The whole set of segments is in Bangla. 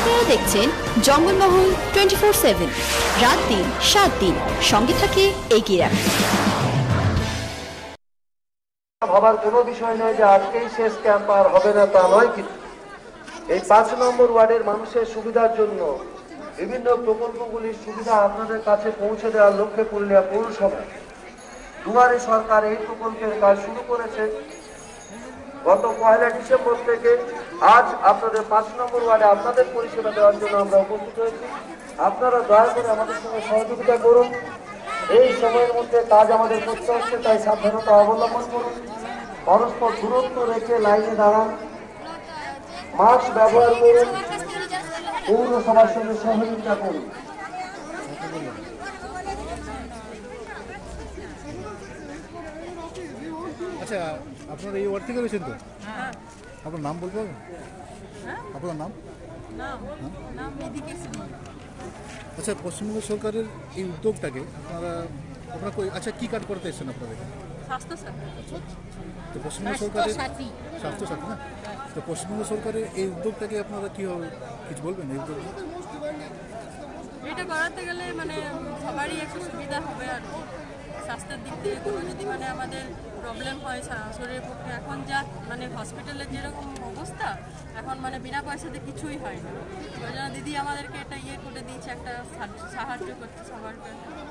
আপনারা দেখছেন জঙ্গলমহল 24/7, রাত দিন 7 দিন সঙ্গে থাকে এগিয়ে রাখে। ভাবার কোনো বিষয় নয় যে আজকেই শেষ ক্যাম্প আর হবে না, তা নয়। কিন্তু এই 5 নম্বর ওয়ার্ডের মানুষের সুবিধার জন্য বিভিন্ন প্রকল্পগুলির সুবিধা আপনাদের কাছে পৌঁছে দেওয়ার লক্ষ্যে পুরুলিয়া পৌরসভা দুয়ারে সরকার এই প্রকল্পের কাজ শুরু করেছে। গত 1 ডিসেম্বর থেকে আজ আপনাদের 5 নম্বর ওয়ার্ডে আপনাদের পরিষেবা দেওয়ার জন্য আমরা উপস্থিত হয়েছি। আপনারা দয়া করে আমাদের সঙ্গে সহযোগিতা করুন। এই সময়ের মধ্যে কাজ আমাদের করতে হচ্ছে, তাই সাবধানতা অবলম্বন করুন। পরস্পর দূরত্ব রেখে লাইনে দাঁড়ান, মাস্ক ব্যবহার করুন, পৌরসভার সঙ্গে সহযোগিতা করুন। আচ্ছা, আপনারা এই ওয়ার্ড থেকে রয়েছেন তো? আপনার নাম বলতে পারবেন? আপনার নাম? আচ্ছা, পশ্চিমবঙ্গ সরকারের এই উদ্যোগটাকে আপনারা আচ্ছা কী কার্ড করতে এসেছেন আপনাদের? আচ্ছা, তো পশ্চিমবঙ্গ সরকারের স্বাস্থ্যসাথী না, তো পশ্চিমবঙ্গ সরকারের এই উদ্যোগটাকে আপনারা কীভাবে কিছু বলবেন? এই উদ্যোগ এটা করাতে গেলে মানে সবারই একটু সুবিধা হবে আর কি। স্বাস্থ্যের দিক থেকে কোনো যদি মানে আমাদের প্রবলেম হয় শরীরের পক্ষে, এখন যা মানে হসপিটালের যেরকম অবস্থা, এখন মানে বিনা পয়সাতে কিছুই হয় না। ওই জন্য দিদি আমাদেরকে এটা করে দিয়েছে, একটা সাহায্য করছে সবারকে।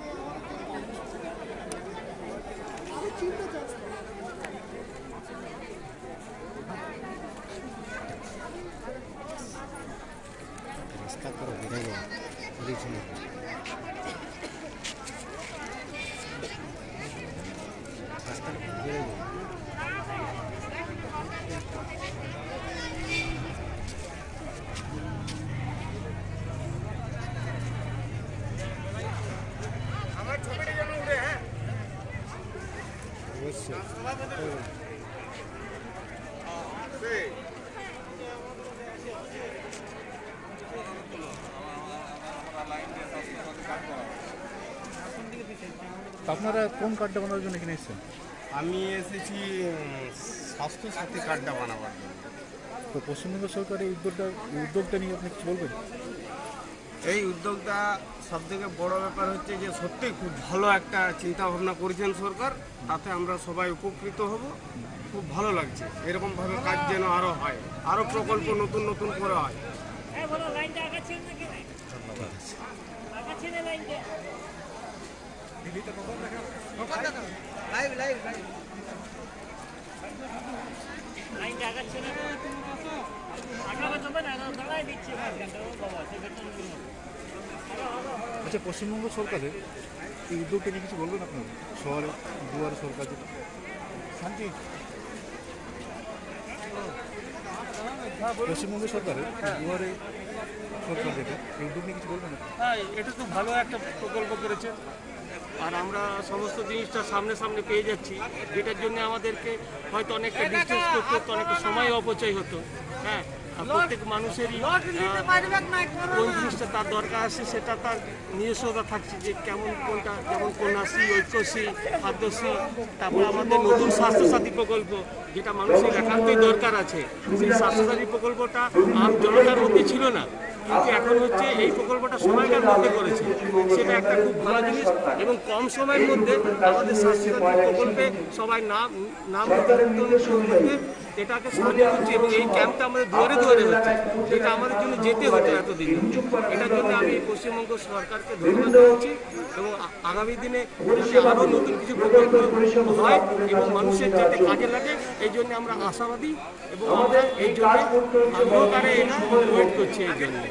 আপনারা কোন কার্ডটা বানানোর জন্য এখানে এসেছেন? আমি এসেছি স্বাস্থ্যসাথী কার্ডটা বানাবার জন্য। তো পশ্চিমবঙ্গ সরকারের এই উদ্যোগটা নিয়ে আপনি কিছু বলবেন? এই উদ্যোগটা সবথেকে বড় ব্যাপার হচ্ছে যে সত্যিই খুব ভালো একটা চিন্তা ভাবনা করেছেন সরকার, তাতে আমরা সবাই উপকৃত হব। খুব ভালো লাগছে, এরকমভাবে কাজ যেন আরও হয়, আরও প্রকল্প নতুন নতুন করে হয়। আচ্ছা, পশ্চিমবঙ্গ সরকারের এই উদ্যোগটা নিয়ে কিছু বলবেন আপনারা? শহরে দুয়ারে সরকার যেটা শান্তি, পশ্চিমবঙ্গ সরকারের দুয়ারে সরকার যেটা, এই উদ্যোগ নিয়ে কিছু বলবেন? হ্যাঁ, এটা তো ভালো একটা প্রকল্প করেছে, আর আমরা সমস্ত জিনিসটা সামনে সামনে পেয়ে যাচ্ছি, যেটার জন্য আমাদেরকে হয়তো অনেকটা ডিস্টেন্স করতে হতো, অনেকটা সময় অপচয় হতো। হ্যাঁ, প্রত্যেক মানুষেরই কোন জিনিসটা তার দরকার আছে সেটা তার নিজস্বতা থাকছে, যে কেমন কোনটা, যেমন কন্যাশ্রী, ঐক্যশ্রী, খাদ্যশ্রী, তারপর আমাদের নতুন স্বাস্থ্যসাথী প্রকল্প যেটা মানুষের একান্তই দরকার আছে। সেই স্বাস্থ্যসাথী প্রকল্পটা আম জনতার মধ্যে ছিল না, কিন্তু এখন হচ্ছে এই প্রকল্পটা সবাইকার মধ্যে করেছে, সেটা একটা খুব ভালো জিনিস। এবং কম সময়ের মধ্যে আমাদের স্বাস্থ্যসাথী প্রকল্পে সবাই নাম করতে এটাকে সাহায্য করছে, এবং এই ক্যাম্পটা আমাদের দুয়ারে দুয়ারে হচ্ছে, যেটা আমাদের জন্য যেতে হতো এতদিন। এটার জন্য আমি পশ্চিমবঙ্গ সরকারকে ধন্যবাদ জানাচ্ছি, এবং আগামী দিনে যাতে আরও নতুন কিছু প্রকল্প হয় এবং মানুষের যাতে কাজে লাগে, এই জন্য আমরা আশাবাদী, এবং আমরা এই জন্য আগ্রহ করে এটা ওয়েট করছি। এই জন্য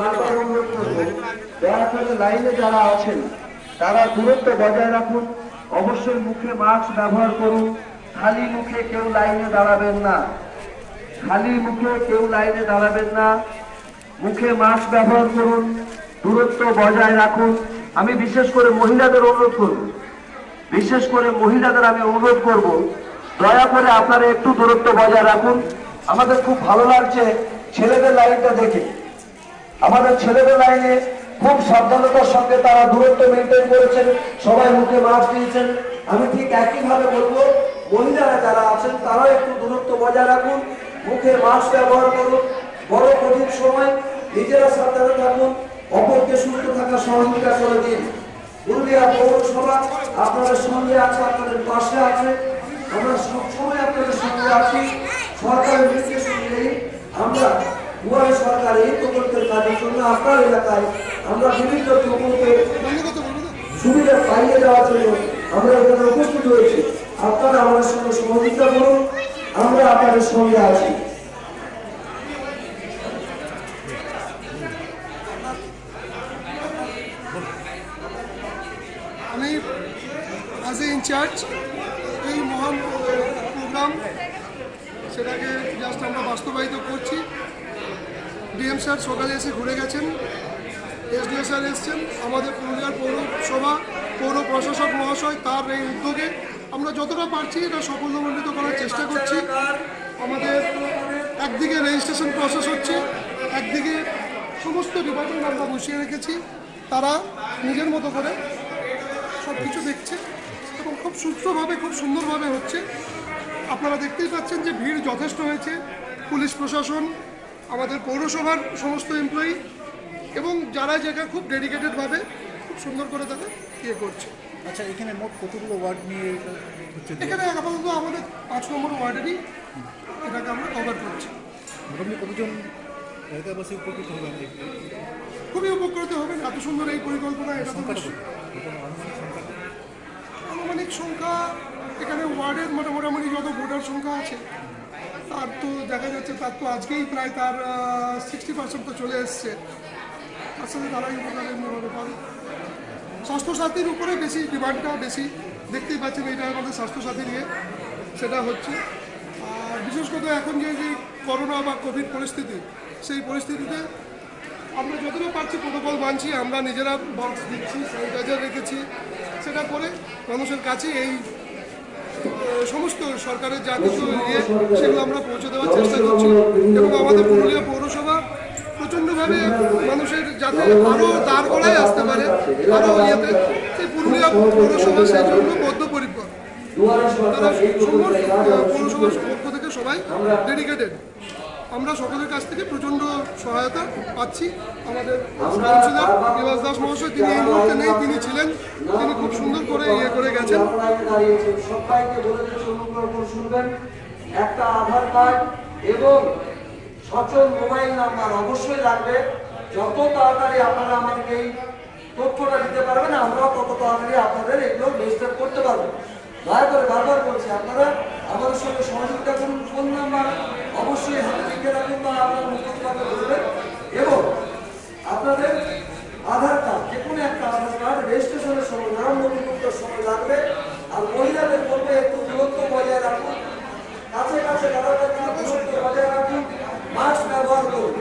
লাইনে যারা আছেন তারা দূরত্ব বজায় রাখুন, অবশ্যই মুখে মাস্ক ব্যবহার করুন, খালি মুখে কেউ লাইনে দাঁড়াবেন না, খালি মুখে কেউ লাইনে দাঁড়াবেন না, মুখে মাস্ক ব্যবহার করুন, দূরত্ব বজায় রাখুন। আমি বিশেষ করে মহিলাদের অনুরোধ করব, বিশেষ করে মহিলাদের আমি অনুরোধ করব, দয়া করে আপনারা একটু দূরত্ব বজায় রাখুন। আমাদের খুব ভালো লাগছে ছেলেদের লাইনটা দেখে, আমাদের ছেলেদের লাইনে খুব সাবধানতার সঙ্গে তারা দূরত্ব মেনটেন করেছেন, সবাই মুখে মাস্ক দিয়েছেন। আমি ঠিক একইভাবে বলবো, মহিলারা যারা আছেন তারাও একটু দূরত্ব বজায় রাখুন, মুখে মাস্ক ব্যবহার করুন। বড় কঠিন সময় নিজেরা সাবধানে থাকুন, অপরকে সুস্থ থাকার সহযোগিতা করে দিন। পুরুলিয়া পৌরসভা আপনাদের সঙ্গে আছে, আপনাদের পাশে আছে, আমরা সবসময় আপনাদের সঙ্গে আছি। সরকারের নির্দেশ অনুযায়ী আমরা দুয়ারে সরকার এই প্রকল্পের কাজের জন্য আপনার এলাকায় আমরা বিভিন্ন প্রকল্পের সুবিধা পাইয়ে দেওয়ার জন্য আমরা এখানে উপস্থিত হয়েছি। আপনারা আমাদের সঙ্গে সহযোগিতা করুন, আমরা আপনাদের সঙ্গে আছি। আমি অ্যাজ এ ইনচার্জ এই মহান প্রোগ্রাম সেটাকে জাস্ট আমরা বাস্তবায়িত করছি। ডিএম স্যার সকালে এসে ঘুরে গেছেন, এসডিও স্যার এসছেন, আমাদের পুরুলিয়ার পৌরসভা পৌর প্রশাসক মহাশয় তার এই উদ্যোগে আমরা যতটা পারছি এটা সাফল্যমণ্ডিত করার চেষ্টা করছি। আমাদের একদিকে রেজিস্ট্রেশন প্রসেস হচ্ছে, একদিকে সমস্ত ডিপার্টমেন্ট আমরা বসিয়ে রেখেছি, তারা নিজের মতো করে সব কিছু দেখছে এবং খুব সুস্থভাবে খুব সুন্দরভাবে হচ্ছে। আপনারা দেখতেই পাচ্ছেন যে ভিড় যথেষ্ট হয়েছে। পুলিশ প্রশাসন, আমাদের পৌরসভার সমস্ত এমপ্লয়ি এবং যারা জায়গা খুব ডেডিকেটেডভাবে খুব সুন্দর করে তারা ইয়ে করছে। আচ্ছা, এখানে মোট কতগুলো ওয়ার্ড নিয়ে হচ্ছে? এখানে আপাতত আমাদের 5 নম্বর ওয়ার্ডেরই এটাকে আমরা কভার করছি। মোটামুটি কতজন এলাকাবাসী উপকৃত হবেন? খুবই উপকৃত হবেন। এত সুন্দর এই পরিকল্পনা, এটা তো আনুমানিক সংখ্যা এখানে ওয়ার্ডের মোটামুটি যত ভোটার সংখ্যা আছে তার তো দেখা যাচ্ছে তার তো আজকেই প্রায় তার 60% তো চলে এসছে। তার সাথে তারাই উপকার এমনিভাবে পাবে। স্বাস্থ্যসাথীর উপরে বেশি ডিমান্ডটা বেশি, দেখতেই পাচ্ছেন এটা আমাদের স্বাস্থ্যসাথী নিয়ে সেটা হচ্ছে। আর বিশেষ করে এখন যে করোনা বা কোভিড পরিস্থিতি, সেই পরিস্থিতিতে আমরা যতটা পারছি প্রোটোকল মানছি, আমরা নিজেরা বক্স দিচ্ছি, স্যানিটাইজার রেখেছি, সেটা করে মানুষের কাছে এই সমস্ত সরকারের যা কিছু ইয়ে সেগুলো আমরা পৌঁছে দেওয়ার চেষ্টা করছি। এবং আমাদের পুরুলিয়া পৌরসভা প্রচণ্ডভাবে মানুষের যাতে আরও দাঁড় করায় আসতে পারে, আরও ইয়েতে, সেই পুরুলিয়া পৌরসভা সেই জন্য বদ্ধপরিকর। তারা পৌরসভার পক্ষ থেকে সবাই ডেডিকেটেড। আমরা সকলের কাছ থেকে প্রচণ্ড সহায়তা পাচ্ছি। আমাদের কাউন্সিলর নিবাস দাস মহাশয়, তিনি এই মুহূর্তে নেই, তিনি ছিলেন, তিনি খুব সুন্দর করে ইয়ে করে গেছেন। সবাইকে বলে দিচ্ছি, অনুগ্রহ করে শুনবেন, একটা আধার কার্ড এবং সচল মোবাইল নাম্বার অবশ্যই লাগবে। যত তাড়াতাড়ি আপনারা আমাদেরকে এই তথ্যটা দিতে পারবেন, আমরাও তত তাড়াতাড়ি আপনাদের এগুলো রেজিস্টার করতে পারবো। দয়া করে বারবার বলছি, আপনারা আমাদের সঙ্গে সহযোগিতা করুন। ফোন নাম্বার অবশ্যই হাতে লিখে রাখুন বা আপনার মুখোমুখি বলবেন। এবং আপনাদের আধার কার্ড, যে কোনো একটা আধার কার্ড রেজিস্ট্রেশনের সময় নাম নথিভুক্তের সময় লাগবে। আর মহিলাদের বলবে একটু দূরত্ব বজায় রাখুন, কাছে কাছে কাছাকাছি দূরত্ব বজায় রাখুন, মাস্ক ব্যবহার করুন।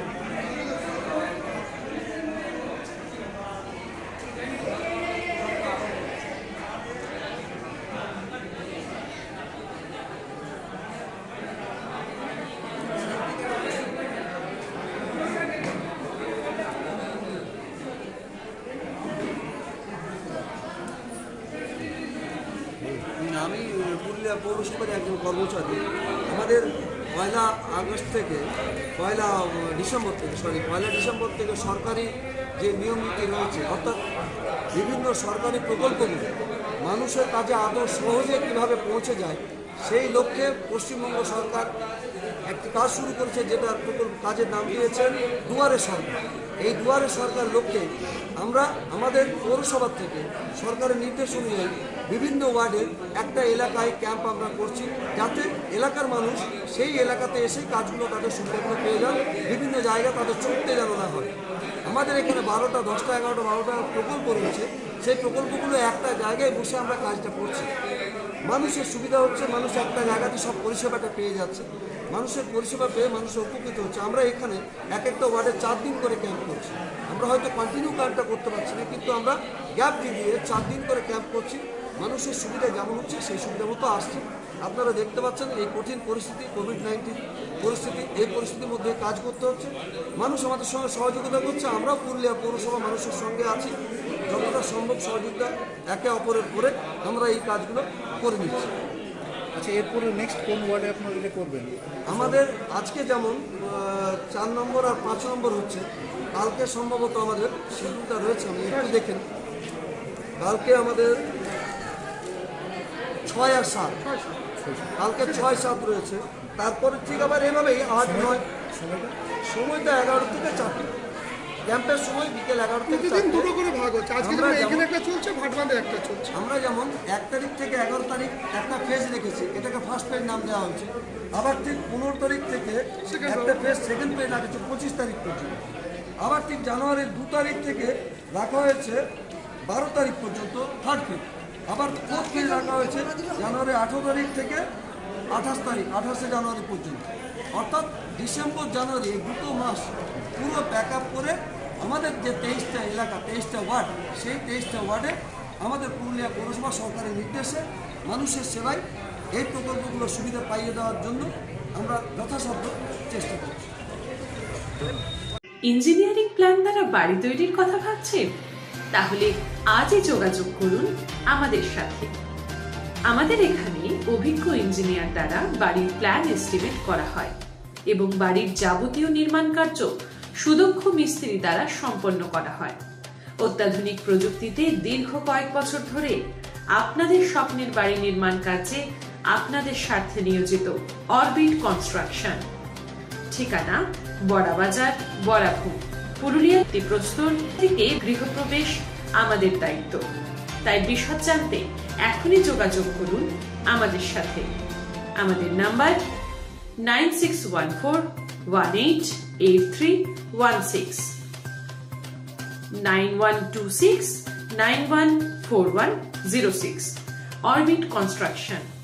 আমি পুরুলিয়া পৌরসভার একজন কর্মচারী। আমাদের 1 আগস্ট থেকে 1 ডিসেম্বর থেকে সরকারি যে নিয়ম নীতি রয়েছে, অর্থাৎ বিভিন্ন সরকারি প্রকল্পগুলো মানুষের কাছে আদৌ সহজে কীভাবে পৌঁছে যায়, সেই লক্ষ্যে পশ্চিমবঙ্গ সরকার একটি কাজ শুরু করেছে, যেটা প্রকল্প কাজের নাম দিয়েছেন দুয়ারে সরকার। এই দুয়ারে সরকার লক্ষ্যে আমরা আমাদের পৌরসভা থেকে সরকারের নির্দেশ অনুযায়ী বিভিন্ন ওয়ার্ডের একটা এলাকায় ক্যাম্প আমরা করছি, যাতে এলাকার মানুষ সেই এলাকাতে এসে কাজগুলো তাদের সুবিধাগুলো পেয়ে যান, বিভিন্ন জায়গা তাদের ছুটতে যেন না হয়। আমাদের এখানে 12টা 10টা 11টা 12টা প্রকল্প রয়েছে। সেই প্রকল্পগুলো একটা জায়গায় বসে আমরা কাজটা করছি। মানুষের সুবিধা হচ্ছে, মানুষ একটা জায়গাতে সব পরিষেবাটা পেয়ে যাচ্ছে, মানুষের পরিষেবা পেয়ে মানুষের উপকৃত হচ্ছে। আমরা এখানে এক একটা ওয়ার্ডে 4 দিন করে ক্যাম্প করছি। আমরা হয়তো কন্টিনিউ ক্যাম্পটা করতে পারছি না, কিন্তু আমরা গ্যাপ দিয়ে 4 দিন করে ক্যাম্প করছি। মানুষের সুবিধা যেমন হচ্ছে সেই সুবিধা মতো আসছে। আপনারা দেখতে পাচ্ছেন এই কঠিন পরিস্থিতি, কোভিড-19 পরিস্থিতি, এই পরিস্থিতির মধ্যে কাজ করতে হচ্ছে। মানুষ আমাদের সঙ্গে সহযোগিতা করছে। আমরাও পুরুলিয়া পৌরসভা মানুষের সঙ্গে আছি। যতটা সম্ভব সহযোগিতা একে অপরের করে আমরা এই কাজগুলো করে নিচ্ছি। আচ্ছা, এরপরে নেক্সট কোন ওয়ার্ডে আপনারা এটা করবেন? আমাদের আজকে যেমন 4 নম্বর আর 5 নম্বর হচ্ছে, কালকে সম্ভবত আমাদের শিডিউলটা রয়েছে, আমি একটু দেখেন। কালকে আমাদের 6 আর 7, কালকে 6, 7 রয়েছে। তারপরে ঠিক আবার এভাবেই 8, 9 সময়টা 11 থেকে 4। ক্যাম্পের সময় বিকেল 11 থেকে 4। দুটো করে ভাগ হচ্ছে, আজকে যেমন এখানে একটা চলছে, ভাটবাঁধে একটা চলছে। আমরা যেমন 1 তারিখ থেকে 11 তারিখ একটা ফেজ রেখেছি, এটাকে ফার্স্ট ফেজ নাম দেওয়া হয়েছে। আবার ঠিক 15 তারিখ থেকে একটা ফেজ সেকেন্ড ফেজ রাখেছে 25 তারিখ পর্যন্ত। আবার ঠিক জানুয়ারির 2 তারিখ থেকে রাখা হয়েছে 12 তারিখ পর্যন্ত থার্ড ফেজ। আবার ফোর্থ ফেজ রাখা হয়েছে জানুয়ারি 18 তারিখ থেকে 28 জানুয়ারি পর্যন্ত। অর্থাৎ ডিসেম্বর জানুয়ারি এই 2 মাস পুরো ব্যাক আপ করে আমাদের যে 23টা এলাকা, 23টা ওয়ার্ড, সেই 23টা ওয়ার্ডে আমাদের পুরুলিয়া পৌরসভা সরকারের নির্দেশে মানুষের সেবায় এই প্রকল্পগুলোর সুবিধা পাইয়ে দেওয়ার জন্য আমরা যথাসাধ্য চেষ্টা করছি। ইঞ্জিনিয়ারিং প্ল্যান দ্বারা বাড়ি তৈরির কথা ভাবছেন? তাহলে আজই যোগাযোগ করুন আমাদের সাথে। আমাদের এখানে অভিজ্ঞ ইঞ্জিনিয়ার দ্বারা বাড়ির প্ল্যান এস্টিমেট করা হয় এবং বাড়ির যাবতীয় নির্মাণ কার্য সুদক্ষ মিস্ত্রি দ্বারা সম্পন্ন করা হয়। অত্যাধুনিক প্রযুক্তিতে দীর্ঘ কয়েক বছর ধরে আপনাদের স্বপ্নের বাড়ি নির্মাণ কার্যে আপনাদের স্বার্থে নিয়োজিত অরবিট কনস্ট্রাকশন। ঠিকানা বড়াবাজার, বড়াভূম, পুরুলিয়া। প্রস্তর থেকে গৃহপ্রবেশ আমাদের দায়িত্ব। তাই বিশদ জানতে এখনই যোগাযোগ করুন আমাদের সাথে। আমাদের নাম্বার 9614188316, 9126914106। Orbit construction.